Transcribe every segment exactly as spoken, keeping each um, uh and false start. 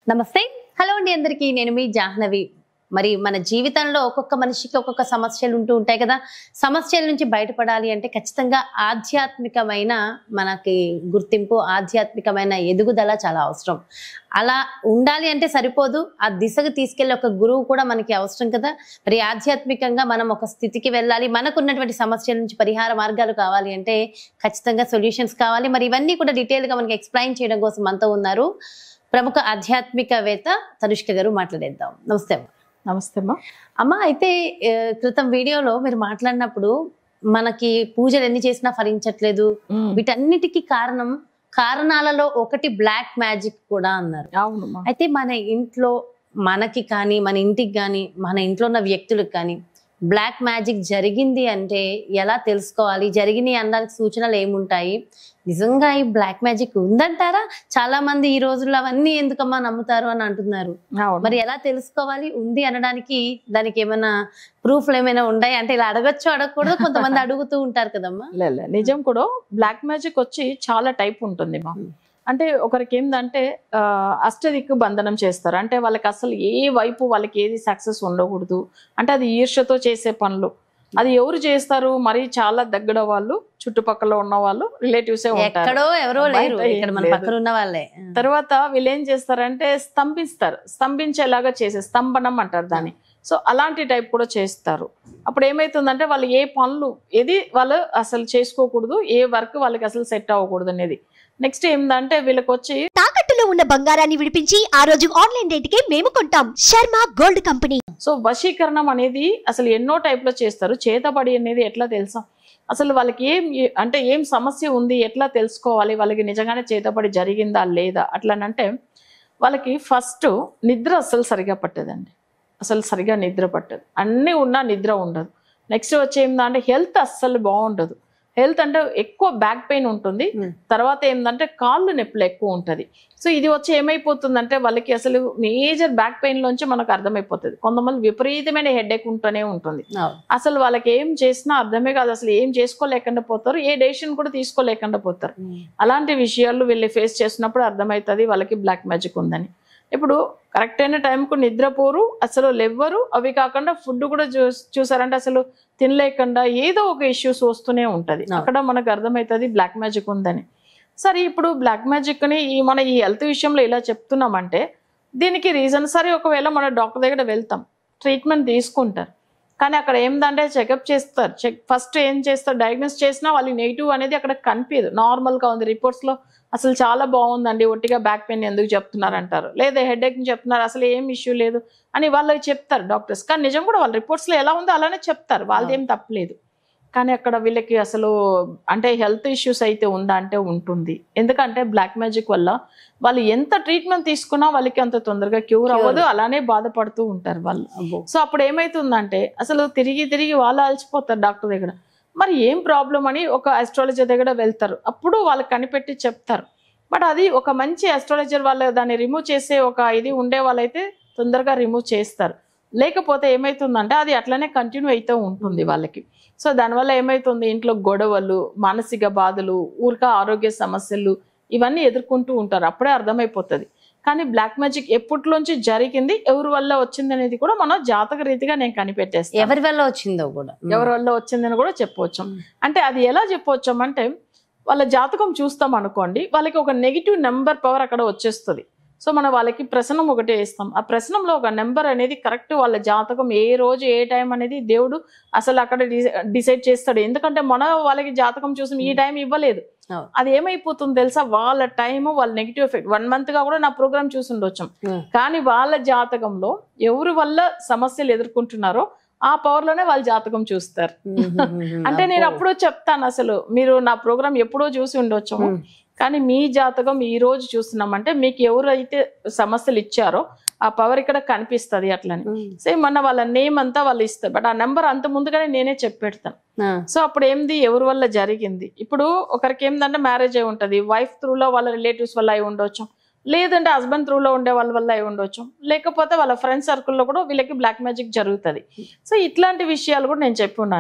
నమస్తే హలో అండి అందరికీ నేను మీ జాహ్నవి మరి మన జీవితంలో ఒక్కొక్క మనిషికి ఒక్కొక్క సమస్యలు ఉంటూ ఉంటాయి కదా సమస్యల నుంచి బయటపడాలి అంటే ఖచ్చితంగా ఆధ్యాత్మికమైన మనకి గుర్తింపు ఆధ్యాత్మికమైన ఎదుగుదల చాలా అవసరం అలా ఉండాలి అంటే సరిపోదు ఆ దిశకు తీసుకెళ్లే ఒక గురువు కూడా మనకి అవసరం కదా మరి ఆధ్యాత్మికంగా మనం ఒక స్థితికి వెళ్ళాలి మనకున్నటువంటి సమస్యల నుంచి పరిహార మార్గాలు కావాలి అంటే ఖచ్చితంగా సొల్యూషన్స్ కావాలి మరి ఇవన్నీ కూడా డీటెయిల్ గా మనకి ఎక్స్ప్లెయిన్ చేయడం కోసం మనతో ఉన్నారు ప్రముఖ ఆధ్యాత్మికవేత్త తనుష్క గారు మాట్లాడేద్దాం నమస్తే అమ్మ నమస్తే అమ్మా అమ్మ అయితే క్రితం వీడియోలో మీరు మాట్లాడినప్పుడు మనకి పూజలు ఎన్ని చేసినా ఫలించట్లేదు వీటన్నిటికీ కారణం కారణాలలో ఒకటి బ్లాక్ మ్యాజిక్ కూడా అన్నారు అవును అయితే మన ఇంట్లో మనకి కానీ మన ఇంటికి కానీ మన ఇంట్లో ఉన్న వ్యక్తులకు కానీ బ్లాక్ మ్యాజిక్ జరిగింది అంటే ఎలా తెలుసుకోవాలి జరిగినాయి అనడానికి సూచనలు ఏముంటాయి నిజంగా ఈ బ్లాక్ మ్యాజిక్ ఉందంటారా చాలా మంది ఈ రోజుల్లో అవన్నీ ఎందుకమ్మా నమ్ముతారు అని అంటున్నారు మరి ఎలా తెలుసుకోవాలి ఉంది అనడానికి దానికి ఏమైనా ప్రూఫ్లు ఏమైనా ఉన్నాయి అంటే ఇలా అడగచ్చు అడగకూడదు కొంతమంది అడుగుతూ ఉంటారు కదమ్మా లేదు నిజం కూడా బ్లాక్ మ్యాజిక్ వచ్చి చాలా టైప్ ఉంటుంది మా అంటే ఒకరికి ఏంటంటే అష్టదిక్కు బంధనం చేస్తారు అంటే వాళ్ళకి అసలు ఏ వైపు వాళ్ళకి ఏది సక్సెస్ ఉండకూడదు అంటే అది ఈర్ష్యతో చేసే పనులు అది ఎవరు చేస్తారు మరి చాలా దగ్గర వాళ్ళు చుట్టుపక్కల ఉన్న వాళ్ళు రిలేటివ్సే ఉంటారు ఎవరో లేరు ఇక్కడ మన పక్కన ఉన్న వాళ్ళే తర్వాత వీళ్ళు ఏం చేస్తారంటే స్తంభిస్తారు స్తంభించేలాగా చేసే స్తంభనం అంటారు దాన్ని సో అలాంటి టైప్ కూడా చేస్తారు అప్పుడు ఏమైతుందంటే వాళ్ళు ఏ పనులు ఏది వాళ్ళు అసలు చేసుకోకూడదు ఏ వర్క్ వాళ్ళకి అసలు సెట్ అవ్వకూడదు అనేది నెక్స్ట్ ఏంటంటే వీళ్ళకి వచ్చి తాకట్టులో ఉన్న బంగారాన్ని విడిపించి ఆ రోజు ఆన్లైన్ రేటుకే మేము కొంటాం శర్మ గోల్డ్ కంపెనీ సో వశీకరణం అనేది అసలు ఎన్నో టైప్ లో చేస్తారు చేతబడి అనేది ఎట్లా తెలుసా అసలు వాళ్ళకి ఏం అంటే ఏం సమస్య ఉంది ఎట్లా తెలుసుకోవాలి వాళ్ళకి నిజంగానే చేతబడి జరిగిందా లేదా అట్లానంటే వాళ్ళకి ఫస్ట్ నిద్ర అసలు సరిగా పట్టదండి అసలు సరిగా నిద్ర పట్టదు అన్నీ ఉన్నా నిద్ర ఉండదు నెక్స్ట్ వచ్చి ఏంటంటే హెల్త్ అస్సలు బాగుండదు హెల్త్ అంటే ఎక్కువ బ్యాక్ పెయిన్ ఉంటుంది తర్వాత ఏంటంటే కాళ్ళు నొప్పులు ఎక్కువ ఉంటుంది సో ఇది వచ్చి ఏమైపోతుందంటే వాళ్ళకి అసలు మేజర్ బ్యాక్ పెయిన్ లోంచి మనకు అర్థమైపోతుంది కొంతమంది విపరీతమైన హెడేక్ ఉంటూనే ఉంటుంది అసలు వాళ్ళకి ఏం చేసినా అర్థమే కాదు అసలు ఏం చేసుకోలేకుండా పోతారు ఏ డెసిషన్ కూడా తీసుకోలేకుండా పోతారు అలాంటి విషయాలు వీళ్ళు ఫేస్ చేసినప్పుడు అర్థమవుతుంది వాళ్ళకి బ్లాక్ మ్యాజిక్ ఉందని ఇప్పుడు కరెక్ట్ అయిన టైంకు నిద్రపోరు అసలు లెవ్వరు అవి కాకుండా ఫుడ్ కూడా చూ చూసారంటే అసలు తినలేకుండా ఏదో ఒక ఇష్యూస్ వస్తూనే ఉంటుంది అక్కడ మనకు అర్థమవుతుంది బ్లాక్ మ్యాజిక్ ఉందని సరే ఇప్పుడు బ్లాక్ మ్యాజిక్ని ఈ మన ఈ హెల్త్ విషయంలో ఇలా చెప్తున్నామంటే దీనికి రీజన్ సరే ఒకవేళ మన డాక్టర్ దగ్గర వెళ్తాం ట్రీట్మెంట్ తీసుకుంటారు కానీ అక్కడ ఏందంటే చెకప్ చేస్తారు చెక్ ఫస్ట్ ఏం చేస్తారు డయాగ్నోస్ చేసినా వాళ్ళు నెగిటివ్ అనేది అక్కడ కనిపించదు నార్మల్గా ఉంది రిపోర్ట్స్లో అసలు చాలా బాగుందండి ఒట్టిగా బ్యాక్ పెయిన్ ఎందుకు చెప్తున్నారు అంటారు లేదా హెడేక్ చెప్తున్నారు అసలు ఏం ఇష్యూ లేదు అని వాళ్ళు చెప్తారు డాక్టర్స్ కానీ నిజం కూడా వాళ్ళ రిపోర్ట్స్లో ఎలా ఉందో అలానే చెప్తారు వాళ్ళది ఏం తప్పలేదు కానీ అక్కడ వీళ్ళకి అసలు అంటే హెల్త్ ఇష్యూస్ అయితే ఉందా అంటే ఉంటుంది ఎందుకంటే బ్లాక్ మ్యాజిక్ వల్ల వాళ్ళు ఎంత ట్రీట్మెంట్ తీసుకున్నా వాళ్ళకి అంత తొందరగా క్యూర్ అవ్వదు అలానే బాధపడుతూ ఉంటారు వాళ్ళు సో అప్పుడు ఏమైతుందంటే అసలు తిరిగి తిరిగి వాళ్ళు అలసిపోతారు డాక్టర్ దగ్గర మరి ఏం ప్రాబ్లం అని ఒక ఆస్ట్రాలజర్ దగ్గర వెళ్తారు అప్పుడు వాళ్ళకి కనిపెట్టి చెప్తారు బట్ అది ఒక మంచి ఆస్ట్రాలజర్ వాళ్ళు దాన్ని రిమూవ్ చేసే ఒక ఇది ఉండే వాళ్ళైతే తొందరగా రిమూవ్ చేస్తారు లేకపోతే ఏమైతుందంటే అది అట్లనే కంటిన్యూ అవుతూ ఉంటుంది వాళ్ళకి సో దానివల్ల ఏమైతుంది ఇంట్లో గొడవలు మానసిక బాధలు ఊరిక ఆరోగ్య సమస్యలు ఇవన్నీ ఎదుర్కొంటూ ఉంటారు అప్పుడే అర్థమైపోతుంది కానీ బ్లాక్ మ్యాజిక్ ఎప్పట్లోంచి జరిగింది ఎవరి వల్ల వచ్చింది అనేది కూడా మనం జాతక రీతిగా నేను కనిపెట్టేస్తాను ఎవరి వల్ల వచ్చిందో కూడా ఎవరి వల్ల వచ్చిందని కూడా చెప్పవచ్చు అంటే అది ఎలా చెప్పవచ్చు అంటే వాళ్ళ జాతకం చూస్తాం అనుకోండి వాళ్ళకి ఒక నెగిటివ్ నెంబర్ పవర్ అక్కడ వచ్చేస్తుంది సో మనం వాళ్ళకి ప్రశ్నం ఒకటే వేస్తాం ఆ ప్రశ్నంలో ఒక నెంబర్ అనేది కరెక్ట్ వాళ్ళ జాతకం ఏ రోజు ఏ టైం అనేది దేవుడు అసలు అక్కడ డిసైడ్ చేస్తాడు ఎందుకంటే మన వాళ్ళకి జాతకం చూసి ఈ టైం ఇవ్వలేదు అది ఏమైపోతుంది తెలుసా వాళ్ళ టైం వాళ్ళ నెగిటివ్ ఎఫెక్ట్ వన్ మంత్ గా కూడా నా ప్రోగ్రామ్ చూసి ఉండొచ్చు కానీ వాళ్ళ జాతకంలో ఎవరి వల్ల సమస్యలు ఎదుర్కొంటున్నారో ఆ పవర్ లోనే వాళ్ళ జాతకం చూస్తారు అంటే నేను అప్పుడు చెప్తాను అసలు మీరు నా ప్రోగ్రామ్ ఎప్పుడో చూసి ఉండొచ్చు కానీ మీ జాతకం ఈ రోజు చూస్తున్నామంటే మీకు ఎవరైతే సమస్యలు ఇచ్చారో ఆ పవర్ ఇక్కడ కనిపిస్తుంది అట్లని సేమ్ మొన్న వాళ్ళ నేమ్ అంతా వాళ్ళు ఇస్తారు బట్ ఆ నెంబర్ అంత ముందుగానే నేనే చెప్పెడతాను సో అప్పుడు ఏంది ఎవరి వల్ల జరిగింది ఇప్పుడు ఒకరికి ఏంటంటే మ్యారేజ్ అయి ఉంటుంది వైఫ్ త్రూలో వాళ్ళ రిలేటివ్స్ వల్ల అయి ఉండొచ్చు లేదంటే హస్బెండ్ త్రూలో ఉండే వాళ్ళ వల్ల అయి ఉండొచ్చు లేకపోతే వాళ్ళ ఫ్రెండ్ సర్కిల్లో కూడా వీళ్ళకి బ్లాక్ మ్యాజిక్ జరుగుతుంది సో ఇట్లాంటి విషయాలు కూడా నేను చెప్పి ఉన్నాను నేను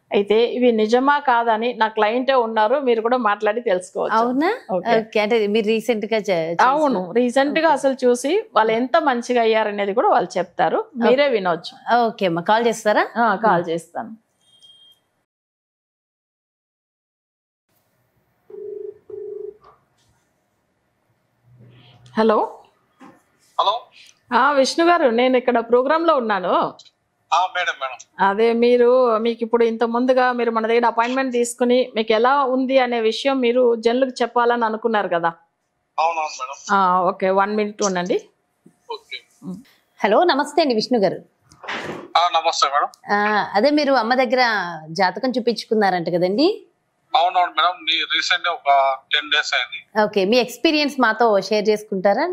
అయితే ఇవి నిజమా కాదని నా క్లయింటే ఉన్నారు, మీరు కూడా మాట్లాడి తెలుసుకోవచ్చు. అవునా? Okay. ఓకే, అంటే మీరు రీసెంట్ గా చే- అవును, రీసెంట్ గా అసలు చూసి వాళ్ళు ఎంత మంచిగా అయ్యారనేది కూడా వాళ్ళు చెప్తారు, మీరే వినొచ్చు. ఓకే అమ్మా, కాల్ చేస్తారా? కాల్ చేస్తాను. హలో హలో విష్ణు గారు, నేను ఇక్కడ ప్రోగ్రామ్ లో ఉన్నాను. మేడం మేడం అదే మీరు మీకు ఇప్పుడు ఇంత ముందుగా మీరు మన దగ్గర అపాయింట్మెంట్ తీసుకుని మీకు ఎలా ఉంది అనే విషయం మీరు జనులకు చెప్పాలని అనుకున్నారు కదా? అవునవును మేడం. ఓకే, వన్ మినిట్ ఉండండి. ఓకే. హలో, నమస్తే అండి విష్ణు గారు. ఆ, నమస్తే మేడం. ఆ, అదే మీరు అమ్మ దగ్గర జాతకం చూపించుకున్నారంట కదండి? అవునవును మేడం, రీసెంట్ ఒక టెన్ డేస్ అయింది. ఓకే, మీ ఎక్స్పీరియన్స్ మాతో షేర్ చేసుకుంటారా?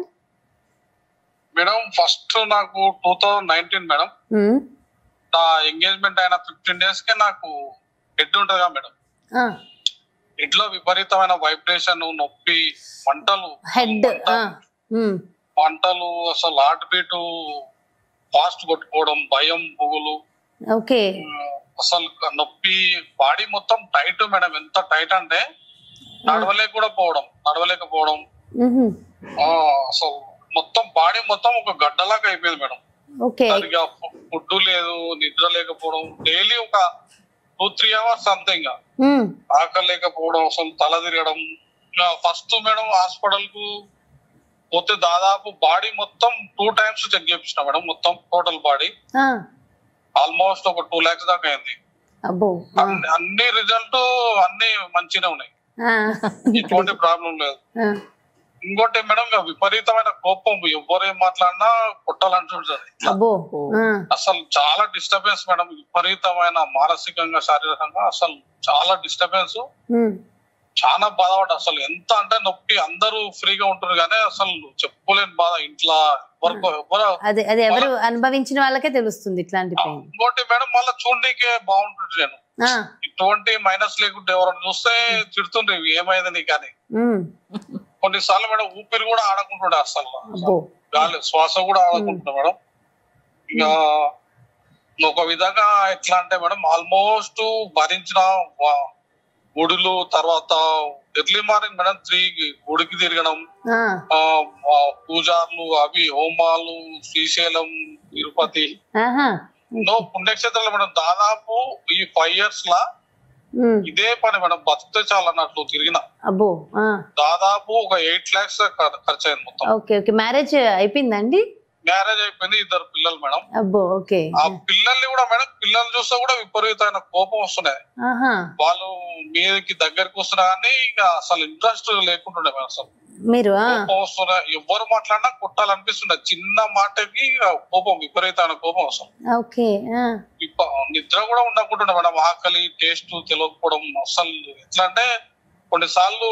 మేడం ఫస్ట్ నాకు two thousand nineteen madam, um, నా ఎంగేజ్మెంట్ అయిన ఫిఫ్టీన్ డేస్ కి నాకు హెడ్ ఉంటుందిగా మేడం, ఆ, హెడ్ లో విపరీతమైన వైబ్రేషన్, నొప్పి, మంటలు, హెడ్, ఆ, ఉమ్, మంటలు, అసలు హార్ట్ బీట్ ఫాస్ట్ కొట్టుకోవడం, భయం, పువ్వులు, ఓకే, అసలు నొప్పి, బాడీ మొత్తం టైట్ మేడం. ఎంత టైట్ అంటే నడవలేక కూడా పోవడం, నడవలేకపోవడం, ఉహు, ఆ, అసలు మొత్తం బాడీ మొత్తం ఒక గడ్డలాగా అయిపోయింది మేడం. ఓకే, సరిగా ఫుడ్ లేదు, నిద్ర లేకపోవడం, డైలీ ఒక టూ త్రీ అవర్స్ అంతే, ఇంకా ఉమ్, ఆకలి లేకపోవడం, అసలు తల తిరగడం. ఫస్ట్ మేడం హాస్పిటల్ కు పోతే దాదాపు బాడీ మొత్తం టూ టైమ్స్ చెక్ చేయించిన మేడం, మొత్తం టోటల్ బాడీ ఆ, ఆల్మోస్ట్ ఒక టూ లాక్స్ దాకా అయింది. అబ్బో, ఆ, అన్ని- అన్ని రిజల్ట్ అన్ని మంచిగా ఉన్నాయి, ఆ, ఎటువంటి ప్రాబ్లం లేదు. ఆ, ఇంకోటి మేడం, ఇక విపరీతమైన కోపం, ఎవరేం మాట్లాడినా కొట్టాలంటుంటది. అబ్బో, ఆ, అసలు చాలా డిస్టర్బెన్స్ మేడం, విపరీతమైన మానసికంగా, శారీరకంగా అసలు చాలా డిస్టర్బెన్స్. ఉమ్, చాలా బాధపడ్డా, అసలు ఎంత అంటే నొప్పి. అందరూ ఫ్రీగా ఉంటారు కానీ అసలు చెప్పుకోలేని బాధ ఇంట్లో ఎవరికి ఎవరు. అదే అదే ఎవరు అనుభవించిన వాళ్ళకే తెలుస్తుంది ఇట్లాంటి పెయిన్. ఇంకోటి మేడం, మళ్ళీ చూడనీకే బాగుంటుంది. నేను ఆ, ఇటువంటి మైనస్ లేకుంటే ఎవరైనా చూస్తే తిడుతుండ్రు, ఏమైంది నీకు అని. ఉమ్, కొన్నిసార్లు మేడం ఊపిరి కూడా ఆడకుంటుండే, అసలు అబ్బో, గాలి శ్వాస కూడా ఆడకుంటుండే మేడం. ఇక ఒక విధంగా ఎట్లా అంటే మేడం, ఆల్మోస్ట్ భరించిన వా- గుడులు, తర్వాత ఎర్లీ మార్నింగ్ మేడం త్రీ గుడికి తిరగడం, ఆ, ఆ ఆ, పూజార్లు, అవి హోమాలు, శ్రీశైలం, తిరుపతి, ఆహా, ఎన్నో పుణ్యక్షేత్రాలు మేడం. దాదాపు ఈ ఫైవ్ ఇయర్స్ లా ఉమ్, ఇదే పని మేడం, బతికితే చాలు అన్నట్లు తిరిగిన. అబ్బో, ఆ, దాదాపు ఒక ఎయిట్ లాక్స్ ఖర్చు అయింది మొత్తం. ఓకే ఓకే, మ్యారేజ్ అయిపోయిందండి? మ్యారేజ్ అయిపోయింది, ఇద్దరు పిల్లలు మేడం. అబ్బో, ఓకే, ఆ పిల్లల్ని కూడా మేడం, పిల్లలు చూస్తే కూడా విపరీతమైన కోపం వస్తున్నాయి. ఆహా, వాళ్ళు మీదకి దగ్గరికి వస్తున్నా కానీ ఇక అసలు ఇంట్రెస్ట్ లేకుంటుండే మేడం. అసలు మీరు, ఆ, కోపం వస్తున్నా, ఎవరు మాట్లాడినా కొట్టాలనిపిస్తుండే. చిన్న మాటకి కోపం, విపరీతమైన కోపం అసలు. ఓకే, ఆ, విప- నిద్ర కూడా ఉండకుంటుండే మేడం. ఆకలి, టేస్ట్ తెలియకపోవడం, అసలు ఎట్లా అంటే కొన్నిసార్లు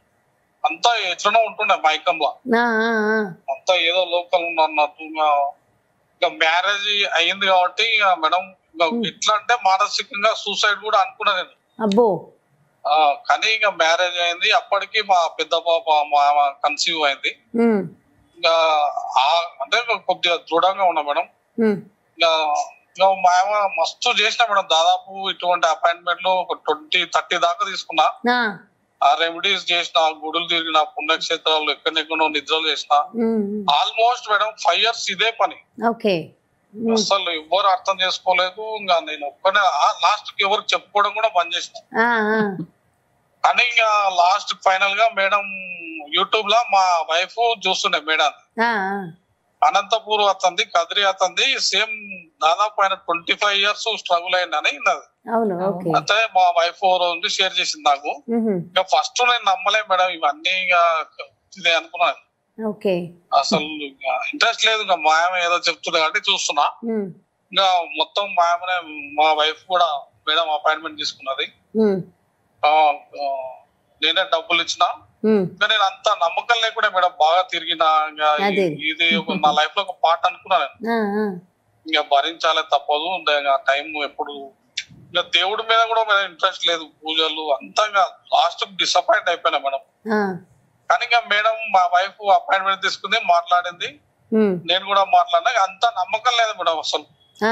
అంతా ఎట్లనో ఉంటుండే మైకంలో, ఆ, ఆ, ఆ, అంతా ఏదో లోకల్ అన్నట్టు. ఇంకా మ్యారేజ్ అయ్యింది కాబట్టి ఇక మేడం ఇంకా ఎట్లా అంటే మానసికంగా సూసైడ్ కూడా అనుకున్నా నేను. అబ్బో, ఆ, కానీ ఇక మ్యారేజ్ అయింది, అప్పటికి మా పెద్ద పాప మా కన్సీవ్ అయింది. ఉమ్, ఇంకా ఆ- అంటే కొద్దిగా దృఢంగా ఉన్నా మేడం. ఉమ్, ఇంకా ఇంకా మా ఆమె మస్తు చేసిన మేడం, దాదాపు ఇటువంటి అపాయింట్మెంట్ లో ఒక ట్వంటీ థర్టీ దాకా తీసుకున్నా. ఆ, ఆ రెమెడీస్ చేసిన, గుడులు తిరిగిన, పుణ్యక్షేత్రాలు ఎక్కడెక్కడో నిద్రలు చేసిన. ఉమ్, ఆల్మోస్ట్ మేడం ఫైవ్ ఇయర్స్ ఇదే పని. ఓకే, ఉమ్, అసలు ఎవరు అర్థం చేసుకోలేదు. ఇంకా నేను ఒక్కనే లాస్ట్ కి ఎవరికి చెప్పుకోవడం కూడా బంద్ చేసిన. ఆ, ఆ, కానీ ఇంకా లాస్ట్ ఫైనల్ గా మేడం యూట్యూబ్ లో మా వైఫ్ చూస్తుండే మేడం, ఆ, అనంతపూర్ అతంది, కదిరి అతంది, సేమ్ దాదాపు ఆయన ట్వంటీ ఫైవ్ ఇయర్స్ స్ట్రగుల్ అయిందని విన్నది. అవును, ఓకే, అంటే మా వైఫ్ రోజు షేర్ చేసింది నాకు. ఉహు, ఇంకా ఫస్ట్ నేను నమ్మలే మేడం, ఇవన్నీ ఇంకా ఇదే అనుకున్నాను. ఓకే, అసలు ఇంట్రెస్ట్ లేదు, ఇంకా మా ఆమె ఏదో చెప్తుంది కాబట్టి చూస్తున్నా. ఉమ్, ఇంకా మొత్తం మా ఆమెనే, మా వైఫ్ కూడా మేడం అపాయింట్మెంట్ తీసుకున్నది. ఉమ్, ఆ, ఆ, నేనే డబ్బులు ఇచ్చిన. ఉమ్, ఇంకా నేను అంత నమ్మకం లేకుండా మేడం బాగా తిరిగిన. ఇంకా అదే. ఇది ఒక నా లైఫ్ లో ఒక పార్ట్ అనుకున్నాను. ఆ, ఆ, ఇంకా భరించాలే, తప్పదు. ఇంకా టైం ఎప్పుడు ఇంకా దేవుడి మీద కూడా మేడం ఇంట్రెస్ట్ లేదు, పూజలు అంతా. ఇంకా లాస్ట్ డిసప్పాయింట్ అయిపోయినా మేడం. ఆ, కానీ ఇంకా మేడం మా వైఫ్ అపాయింట్మెంట్ తీసుకుంది, మాట్లాడింది, ఉమ్, నేను కూడా మాట్లాడినా. అంత నమ్మకం లేదు మేడం అసలు. ఆ,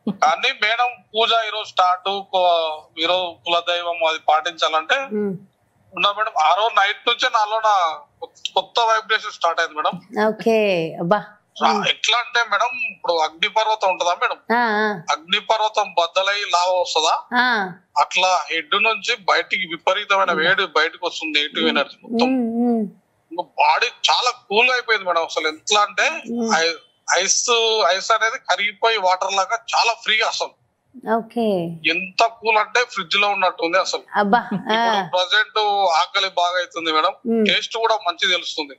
కానీ మేడం పూజ ఈరోజు స్టార్ట్ ఈరోజు కులదైవం అది పాటించాలంటే ఉన్నా మేడం. ఆ రోజు నైట్ నుంచే నాలో నా కొత్త వైబ్రేషన్ స్టార్ట్ అయింది మేడం. ఓకే. అబ్బా ఎట్లా అంటే మేడం ఇప్పుడు అగ్ని పర్వతం ఉంటదా మేడం, అగ్ని పర్వతం బద్దలై లావా వస్తుందా అట్లా హెడ్ నుంచి బయటికి విపరీతమైన వేడి బయటకు వస్తుంది, నెగిటివ్ ఎనర్జీ మొత్తం. బాడీ చాలా కూల్ అయిపోయింది మేడం. అసలు ఎట్లా అంటే ఐస్ ఐస్ అనేది కరిగిపోయి వాటర్ లాగా చాలా ఫ్రీగా అసలు ఎంత కూల్ అంటే ఫ్రిడ్జ్ లో ఉన్నట్టుంది అసలు. ప్రజెంట్ ఆకలి బాగా అవుతుంది మేడం, టేస్ట్ కూడా మంచి తెలుస్తుంది.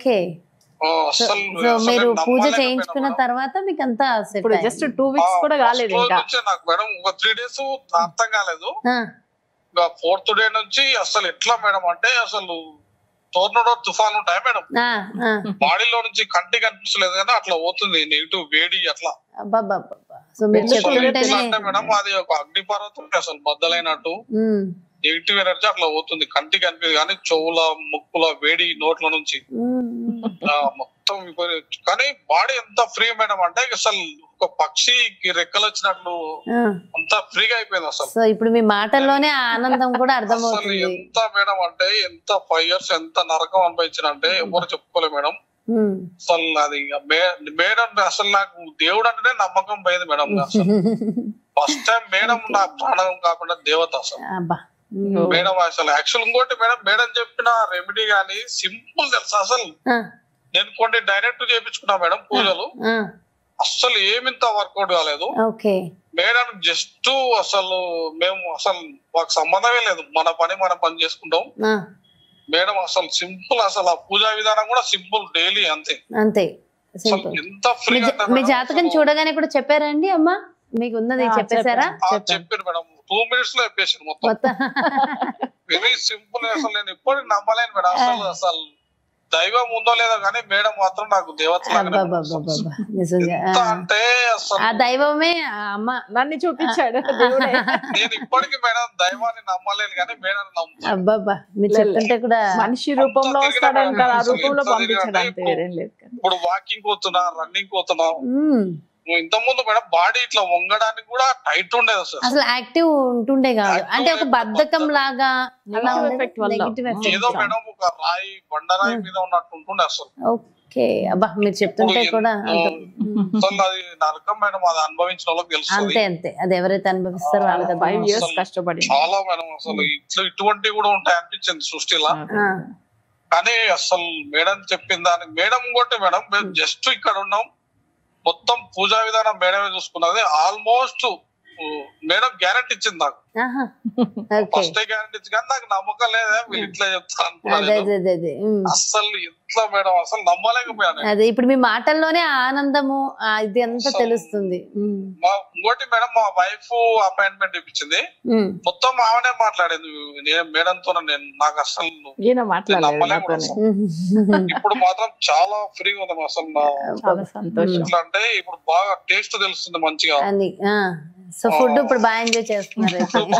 మీరు పూజ చేయించుకున్న తర్వాత మీకు అంతా జస్ట్ టూ వీక్స్ కూడా కాలేదు నాకు మేడం. ఒక త్రీ డేస్ అర్థం కాలేదు, ఫోర్త్ డే నుంచి అసలు ఎట్లా మేడం అంటే అసలు టోర్నడో తుఫాన్ ఉంటాయి మేడం, బాడీలో నుంచి కంటికి కనిపించలేదు కానీ అట్లా పోతుంది నెగిటివ్ వేడి అట్లా. అంటే మేడం అది ఒక అగ్ని పర్వతం అసలు బద్దలైనట్టు నెగిటివ్ ఎనర్జీ అట్లా పోతుంది, కంటికి కనిపించదు కానీ చెవుల ముక్కుల వేడి నోట్ల నుంచి మొత్తం. కానీ బాడీ ఎంత ఫ్రీ మేడం అంటే అసలు ఒక పక్షికి రెక్కలు వచ్చినట్లు అంత ఫ్రీగా అయిపోయింది అసలు. సో ఇప్పుడు మీ మాటల్లోనే ఆనందం కూడా అర్థమవుతుంది. ఎంత మేడం అంటే ఎంత ఫైవ్ ఇయర్స్ ఎంత నరకం అనిపించినంటే ఎవరు చెప్పుకోలే మేడం. అసలు అది మేడం అసలు నాకు దేవుడు అంటేనే నమ్మకం పోయింది మేడం. ఫస్ట్ టైం మేడం నా ప్రాణం కాకుండా దేవత అసలు మేడం. అసలు యాక్చువల్ ఇంకోటి మేడం, మేడం చెప్పిన రెమెడీ గానీ సింపుల్ తెలుసా అసలు. నేను కొన్ని డైరెక్ట్ చేయించుకున్నా మేడం పూజలు, అస్సలు ఏమింత వర్కౌట్ కాలేదు మేడం. జస్ట్ అసలు మేము అసలు మాకు సంబంధమే లేదు, మన పని మనం పని చేసుకుంటాం మేడం. అసలు సింపుల్ అసలు ఆ పూజా విధానం కూడా సింపుల్, డైలీ అంతే అంతే. ఎంత ఫ్రీ. మీ జాతకం చూడగానే కూడా చెప్పారండి అమ్మా, మీకు ఉన్నది చెప్పేశారా? చెప్పారు మేడం, టూ మినిట్స్ లో చెప్పేసారు మొత్తం. Very simple. అసలు నేను ఎప్పుడు నమ్మలేను మేడం. అసలు అసలు దైవం ఉందో లేదో కానీ మేడం మాత్రం నాకు దేవత అంటే అసలు ఆ దైవమే అమ్మ నన్ను చూపించాడు. నేను ఇప్పటికీ మేడం దైవాన్ని నమ్మలేను కానీ మేడం నమ్ముతాను. అబ్బాబ్బా మీరు చెప్తుంటే కూడా మనిషి రూపంలో వస్తాడంట, ఆ రూపంలో పంపించడానికి. ఇప్పుడు వాకింగ్ పోతున్నా, రన్నింగ్ పోతున్నా, ఇంత ముందు మేడం బాడీ ఇట్లా వంగడానికి కూడా టైట్ ఉండేది అసలు, అసలు యాక్టివ్ ఉంటుండే కాదు, అంటే ఒక బద్ధకం లాగా ఏదో మేడం ఒక రాయి బండరాయి మీద ఉన్నట్టు ఉంటుండే అసలు. ఓకే. అబ్బా మీరు చెప్తుంటే కూడా అసలు అది నరకం మేడం, అది అనుభవించిన వాళ్ళకి తెలుస్తుంది. అంతే అంతే, అది ఎవరైతే అనుభవిస్తారో వాళ్ళకి ఫైవ్ ఇయర్స్ కష్టపడి చాలా మేడం అసలు ఇట్లా ఇటువంటివి కూడా ఉంటాయి అనిపించింది సృష్టిలా. కానీ అసలు మేడం చెప్పిన దానికి మేడం ఇంకోటి మేడం, మేము జస్ట్ ఇక్కడ ఉన్నాం మొత్తం పూజా విధానం మేడమే చూసుకున్నది. ఆల్మోస్ట్ మేడం గ్యారెంటీ ఇచ్చింది నాకు, ఫస్ట్ గ్యారెంటీ ఇచ్చి కానీ నాకు నమ్మకం లేదా వీళ్ళు ఇట్లా చెప్తారు అనుకున్నాను. అసలు ఎట్లా మేడం అసలు నమ్మలేకపోయాను. అదే ఇప్పుడు మీ మాటల్లోనే ఆనందము ఇది అంతా తెలుస్తుంది. ఇంకోటి మేడం మా వైఫ్ అపాయింట్మెంట్ ఇప్పించింది, మొత్తం ఆమెనే మాట్లాడేది నేను మేడంతో. నేను నాకు అసలు నమ్మలేకపోయాను. ఇప్పుడు మాత్రం చాలా ఫ్రీగా ఉంది అసలు. ఎట్లా అంటే ఇప్పుడు బాగా టేస్ట్ తెలుస్తుంది మంచిగా. సో ఫుడ్ ఇప్పుడు బాగా ఎంజాయ్ చేస్తున్నారు.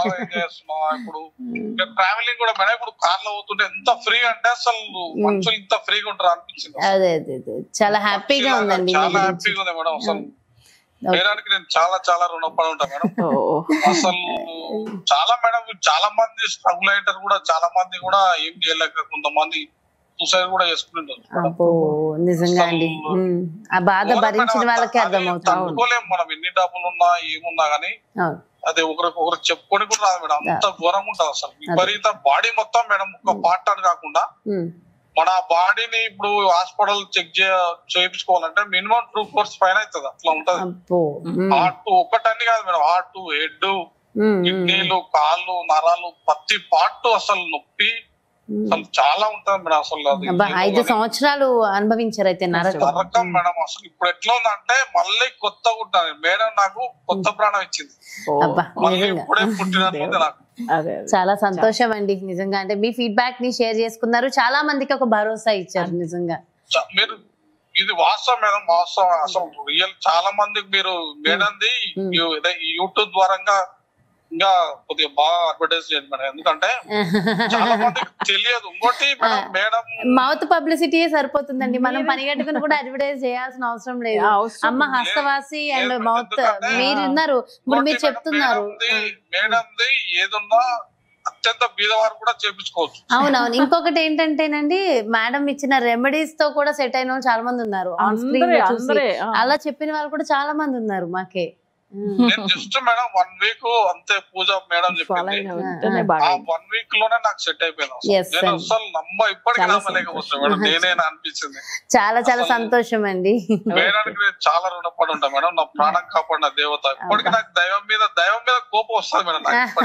ఇప్పుడు ట్రావెలింగ్ కూడా మేడం ఇప్పుడు కార్ లో పోతుంటే ఎంత ఫ్రీ అంటే అసలు మనుషులు ఇంత ఫ్రీగా ఉంటారు అనిపించింది. అదే అదే చాలా హ్యాపీగా ఉందండి. చాలా హ్యాపీగా ఉంది మేడం. అసలు మేడానికి నేను చాలా చాలా రుణపడి ఉంటాను మేడం. అసలు చాలా మేడం చాలా మంది స్ట్రగుల్ అయ్యారు కూడా, చాలా మంది కూడా ఏం చేయలేక కొంతమంది సూసైడ్ కూడా చేసుకుంటుంటారు. నిజంగా అండి, ఆ బాధ భరించిన వాళ్ళకే అర్థమవుతుంది. అనుకోలేము మనం ఎన్ని డబ్బులు ఉన్నా ఏమున్నా గానీ అదే ఒకరికి ఒకరికి చెప్పుకొని కూడా రాదు మేడం, అంత ఘోరంగా ఉంటుంది అసలు. విపరీత బాడీ మొత్తం మేడం ఒక పార్ట్ అని కాకుండా మన బాడీని ఇప్పుడు హాస్పిటల్ చెక్ చేయించుకోవాలంటే మినిమం టూ ఫోర్స్ పైన అవుతుంది, అట్లా ఉంటది. హార్ట్ ఒక్కటన్ని కాదు మేడం, హార్ట్, హెడ్, కిడ్నీలు, కాళ్ళు, నరాలు, ప్రతి పార్ట్ అసలు నొప్పి అసలు చాలా ఉంటుంది మేడం. అసలు ఐదు సంవత్సరాలు అనుభవించారు అయితే నరకం మేడం. అసలు ఇప్పుడు ఎట్లా ఉందంటే మళ్ళీ కొత్తగా ఉంటాను మేడం, నాకు కొత్త ప్రాణం ఇచ్చింది. ఇప్పుడే పుట్టినట్టు నాకు చాలా సంతోషం అండి నిజంగా. అంటే మీ ఫీడ్బ్యాక్ ని షేర్ చేసుకున్నారు, చాలా మందికి ఒక భరోసా ఇచ్చారు నిజంగా. మీరు ఇది వాస్తవం మేడం, వాస్తవం అసలు రియల్. చాలా మందికి మీరు మేడంది యూట్యూబ్ ద్వారంగా ఇంకా కొద్దిగా బాగా అడ్వర్టైజ్ చేయండి మేడం, ఎందుకంటే చాలా మందికి తెలియదు. ఇంకోటి మేడం మేడం మౌత్ పబ్లిసిటీ సరిపోతుందండి, మనం పని కట్టుకుని కూడా అడ్వర్టైజ్ చేయాల్సిన అవసరం లేదు. అమ్మ హస్తవాసి అండ్ మౌత్ మీరు ఉన్నారు, ఇప్పుడు మీరు చెప్తున్నారు. మేడంది ఏదున్నా అత్యంత బీదవారు కూడా చేపించుకోవచ్చు. అవునవును. ఇంకొకటి ఏంటంటేనండి, మేడం ఇచ్చిన రెమెడీస్ తో కూడా సెట్ అయిన వాళ్ళు చాలా మంది ఉన్నారు. ఆన్ స్క్రీన్ లో చూసి అలా చెప్పిన వాళ్ళు కూడా చాలా మంది ఉన్నారు మాకే. నేను జస్ట్ మేడం వన్ వీక్ అంతే పూజ మేడం చెప్పింది, ఆ వన్ వీక్ లోనే నాకు సెట్ అయిపోయింది. నేను అసలు నమ్మ ఇప్పటికీ నమ్మలేకపోతున్నా మేడం, నేనేనా అనిపించింది. చాలా చాలా సంతోషం అండి. మేడానికి నేను చాలా రుణపడి ఉంటాను మేడం, నా ప్రాణం కాపాడిన దేవత. ఇప్పటికీ నాకు దైవం మీద దైవం మీద కోపం వస్తుంది మేడం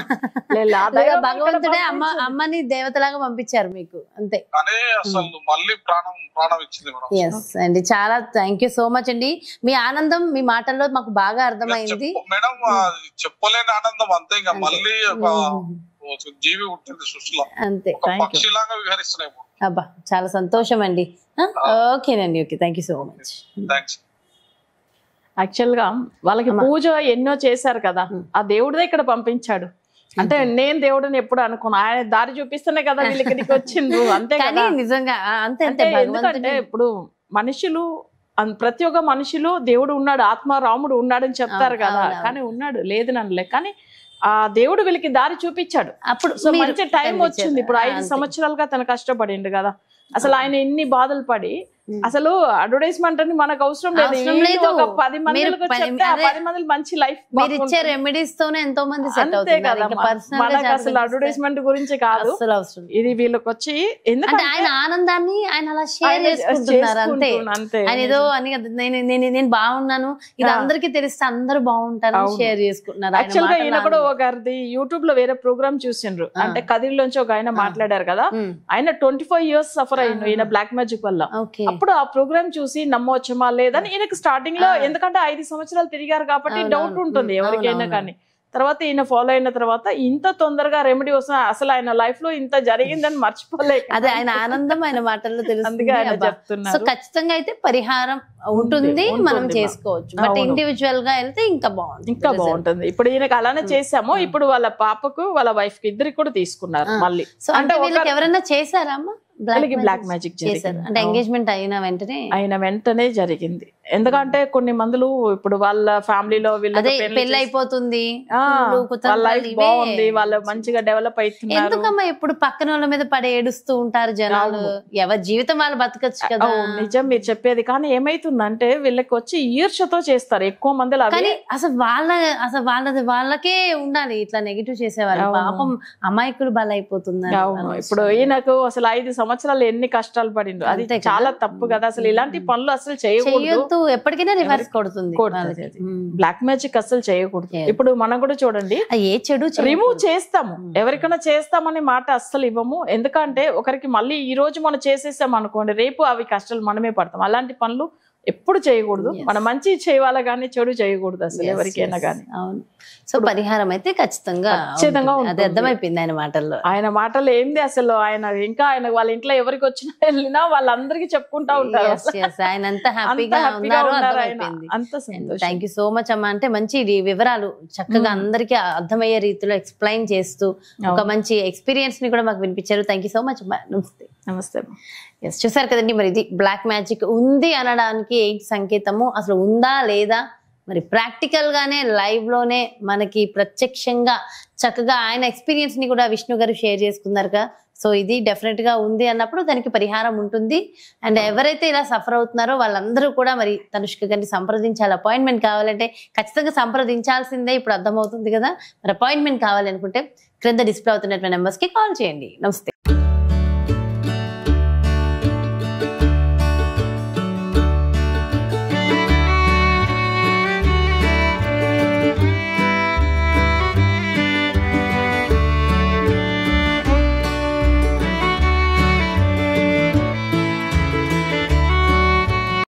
నాకు. భగవంతుడే అమ్మ అమ్మని దేవతలాగా పంపించారు మీకు, అంతే. కానీ అసలు మళ్ళీ ప్రాణం ప్రాణం ఇచ్చింది మేడం. ఎస్ అండి, చాలా థ్యాంక్ యూ సో మచ్ అండి. మీ ఆనందం మీ మాటల్లో మాకు బాగా అర్థమైంది మేడం. చెప్పలేని ఆనందం అంతే. ఇంకా మళ్ళీ ఒక జీవి ఉంటుంది సృష్టిలో, అంతే, పక్షిలాగా విహరిస్తున్నాయి. అబ్బా చాలా సంతోషం అండి. ఓకేనండి, okay, thank you so much. Thanks. Actual గా వాళ్ళకి పూజ ఎన్నో చేశారు కదా, ఆ దేవుడిదే ఇక్కడ పంపించాడు. అంటే నేను దేవుడిని ఎప్పుడు అనుకున్నా, ఆయన దారి చూపిస్తేనే కదా వీళ్ళకి ఇక్కడికి వచ్చిండ్రు, అంతే కదా. నిజంగా అంతే. ఎందుకంటే ఇప్పుడు మనుషులు ప్రతి ఒక్క మనిషిలో దేవుడు ఉన్నాడు, ఆత్మ రాముడు ఉన్నాడని చెప్తారు కదా, కానీ ఉన్నాడు లేదు నన్నలే, కానీ ఆ దేవుడు వీళ్ళకి దారి చూపించాడు. అప్పుడు సో మంచి టైం వచ్చింది. ఇప్పుడు ఐదు సంవత్సరాలుగా తను కష్టపడిండు కదా, అసలు ఆయన ఎన్ని బాధలు పడి, అసలు అడ్వర్టైజ్మెంట్ అని మనకు అవసరం లేదు. ఒక పది మందికి చెప్తే ఆ పది మంది మంచి లైఫ్, మీరు ఇచ్చే రెమెడీస్ తోనే ఎంతో మంది సెట్ అవుతారు. మనకు అసలు అడ్వర్టైజ్మెంట్ గురించి కాదు ఇది, వీళ్ళకి వచ్చి ఎందుకంటే ఆయన ఆనందాన్ని ఆయన అలా షేర్ చేసుకుంటున్నారు, అంతే. ఆయన ఏదో అని నేను బాగున్నాను ఇది అందరికి తెలిస్తే అందరూ బాగుంటారు షేర్ చేసుకుంటున్నారు. యాక్చువల్ గా ఈయన కూడా ఒకరిది యూట్యూబ్ లో వేరే ప్రోగ్రామ్ చూసిండ్రు, అంటే కదిరిలోంచి ఒక ఆయన మాట్లాడారు కదా, ఆయన ట్వంటీ ఫైవ్ ఇయర్స్ సఫర్ అయ్యిండు ఈయన బ్లాక్ మ్యాజిక్ వల్ల. అప్పుడు ఆ ప్రోగ్రామ్ చూసి నమ్మవచ్చమా లేదని ఈయనకు స్టార్టింగ్ లో, ఎందుకంటే ఐదు సంవత్సరాలు తిరిగారు కాబట్టి డౌట్ ఉంటుంది ఎవరికైనా, కానీ తర్వాత ఈయన ఫాలో అయిన తర్వాత ఇంత తొందరగా రెమెడీ వస్తుంది, అసలు ఆయన లైఫ్ లో ఇంత జరిగిందని మర్చిపోలేక, అదే ఆయన ఆనందం ఆయన మాటల్లో తెలుస్తుంది. సో ఖచ్చితంగా అయితే పరిహారం ఉంటుంది, మనం చేసుకోవచ్చు, బట్ ఇండివిజువల్ గా వెళ్తే ఇంకా బాగుంటుంది, ఇంకా బాగుంటుంది. ఇప్పుడు ఈయనకి అలానే చేసాము, ఇప్పుడు వాళ్ళ పాపకు వాళ్ళ వైఫ్ కి ఇద్దరికి కూడా తీసుకున్నారు మళ్ళీ. సో అంటే వీళ్ళకి ఎవరైనా చేశారా అమ్మా బ్లాక్ మ్యాజిక్ చేశారు? అంటే ఎంగేజ్మెంట్ అయిన వెంటనే అయిన వెంటనే జరిగింది. ఎందుకంటే కొన్ని మందులు ఇప్పుడు వాళ్ళ ఫ్యామిలీలో వీళ్ళకి పెళ్లి అయిపోతుంది, బాగుంది, వాళ్ళు మంచిగా డెవలప్ అవుతున్నారు. ఎందుకమ్మా ఎప్పుడు పక్కన వాళ్ళ మీద పడి ఏడుస్తూ ఉంటారు జనాలు, ఎవరి జీవితం వాళ్ళు బతకచ్చు కదా. నిజం మీరు చెప్పేది, కానీ ఏమైతుందంటే వీళ్ళకి వచ్చి ఈర్షతో చేస్తారు ఎక్కువ మంది. కానీ అసలు వాళ్ళ అసలు వాళ్ళది వాళ్ళకే ఉండాలి ఇట్లా నెగిటివ్ చేసేవాళ్ళు, పాపం అమాయకులు బలైపోతున్నారు. ఇప్పుడు ఈయనకు అసలు ఐదు సంవత్సరాలు ఎన్ని కష్టాలు పడిండు, అది చాలా తప్పు కదా. అసలు ఇలాంటి పనులు అసలు చేయకూడదు, ఎప్పటికైనా రివర్స్ కొడుతుంది. బ్లాక్ మ్యాజిక్ అసలు చేయకూడదు. ఇప్పుడు మనం కూడా చూడండి, ఏ చెడు రిమూవ్ చేస్తాము, ఎవరికైనా చేస్తామనే మాట అస్సలు ఇవ్వము. ఎందుకంటే ఒకరికి మళ్ళీ ఈ రోజు మనం చేసేసాం అనుకోండి, రేపు అవి కష్టాలు మనమే పడతాం. అలాంటి పనులు ఎప్పుడు చేయకూడదు, మనం మంచి చేయాలి కానీ చెడు చేయకూడదు అసలు ఎవరికైనా కానీ. అవును. సో పరిహారం అయితే ఖచ్చితంగా ఖచ్చితంగా అది అర్థమైపోయింది ఆయన మాటల్లో. ఆయన మాటలు ఏంది అసలు, ఆయన ఇంకా ఆయన వాళ్ళ ఇంట్లో ఎవరికి వచ్చినా వెళ్ళినా వాళ్ళందరికీ చెప్పుకుంటా ఉంటారు, ఆయన అంత హ్యాపీగా ఉన్నారు. థ్యాంక్ యూ సో మచ్ అమ్మా. అంటే మంచి వివరాలు చక్కగా అందరికి అర్థమయ్యే రీతిలో ఎక్స్ప్లెయిన్ చేస్తూ ఒక మంచి ఎక్స్పీరియన్స్ ని కూడా మాకు వినిపించారు. థ్యాంక్ యూ సో మచ్ అమ్మా. నమస్తే. నమస్తే. ఎస్, చూసారు కదండి, మరి ఇది బ్లాక్ మ్యాజిక్ ఉంది అనడానికి ఏంటి సంకేతము, అసలు ఉందా లేదా, మరి ప్రాక్టికల్ గానే లైవ్ లోనే మనకి ప్రత్యక్షంగా చక్కగా ఆయన ఎక్స్పీరియన్స్ ని కూడా విష్ణు గారు షేర్ చేసుకున్నారు కదా. సో ఇది డెఫినెట్ గా ఉంది అన్నప్పుడు దానికి పరిహారం ఉంటుంది. అండ్ ఎవరైతే ఇలా సఫర్ అవుతున్నారో వాళ్ళందరూ కూడా మరి తనుష్క గారిని సంప్రదించాలి. అపాయింట్మెంట్ కావాలంటే ఖచ్చితంగా సంప్రదించాల్సిందే, ఇప్పుడు అర్థమవుతుంది కదా. మరి అపాయింట్మెంట్ కావాలనుకుంటే క్రింద డిస్ప్లే అవుతున్నటువంటి నెంబర్స్ కి కాల్ చేయండి. నమస్తే.